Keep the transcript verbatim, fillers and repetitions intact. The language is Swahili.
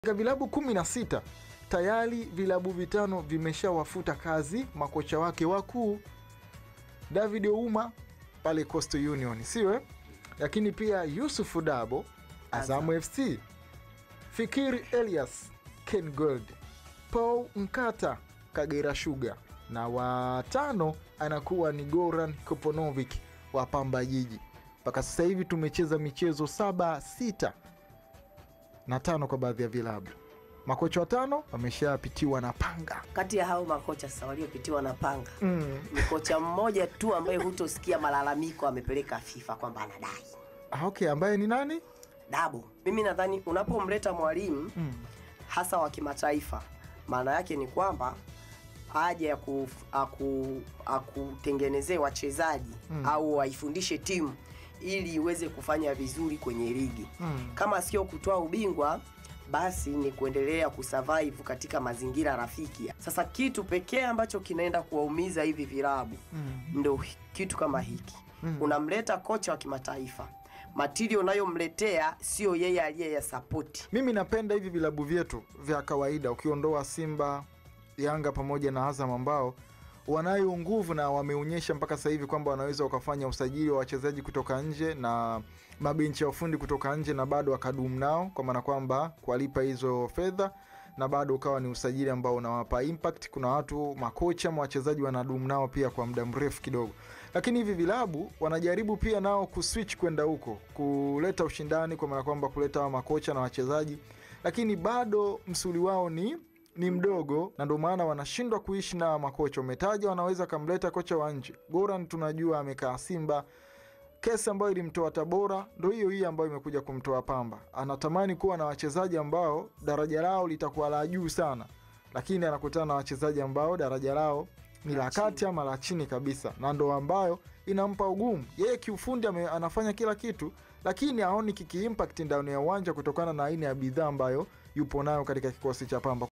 Katika vilabu kumi na sita tayari vilabu vitano vimeshawafuta kazi makocha wake wakuu. David Ouma pale Coastal Union, siwe? Lakini pia Yusuf Dabo Azam F C, Fikiri Elias Ken Gold, Paul Nkata Kagera Sugar, na watano anakuwa ni Goran Koponovic wa Pamba Jiji. Mpaka sasa hivi tumecheza michezo saba sita na tano kwa baadhi ya vilabu. Makocha watano wameshapitiwa na panga. Kati ya hao makocha sasa waliopitiwa na panga, mm. ni kocha mmoja tu ambaye hutosikia malalamiko amepeleka FIFA kwamba anadai. Ah, okay, ambaye ni nani? Dabo. Mimi nadhani unapomleta mwalimu mm. hasa wa kimataifa, maana yake ni kwamba haja ya aku akutengenezee wachezaji mm. au waifundishe timu ili iweze kufanya vizuri kwenye ligi. Mm. Kama sio kutoa ubingwa, basi ni kuendelea kusurvive katika mazingira rafiki. Sasa kitu pekee ambacho kinaenda kuwaumiza hivi vilabu mm. ndio kitu kama hiki. Mm. Unamleta kocha wa kimataifa, material unayomletea sio yeye aliye ya support. Mimi napenda hivi vilabu vyetu vya kawaida, ukiondoa Simba, Yanga pamoja na Azam ambao wanayo nguvu na wameonyesha mpaka sasa hivi kwamba wanaweza wakafanya usajili wa wachezaji kutoka nje na mabenchi ya ufundi kutoka nje na bado wakadumu nao, kwa maana kwamba kulipa hizo fedha na bado ukawa ni usajili ambao unawapa impact. Kuna watu makocha wa wachezaji wanadumu nao pia kwa muda mrefu kidogo. Lakini hivi vilabu wanajaribu pia nao kuswitch kwenda huko, kuleta ushindani, kwa maana kwamba kuleta makocha na wachezaji, lakini bado msuli wao ni ni mdogo, na ndio maana wanashindwa kuishi na makocha. Umetaja wanaweza kumleta kocha wa nje. Goran tunajua amekaa Simba. Kesi ambayo ilimtoa Tabora ndio hiyo hiyo ambayo imekuja kumtoa Pamba. Anatamani kuwa na wachezaji ambao daraja lao litakuwa la juu sana, lakini anakutana na wachezaji ambao daraja lao ni la kati ama la chini kabisa, na ndio ambayo inampa ugumu. Yeye kiufundi anafanya kila kitu, lakini haoni kiki impact ndani ya uwanja kutokana na aina ya bidhaa ambayo yupo nayo katika kikosi cha Pamba.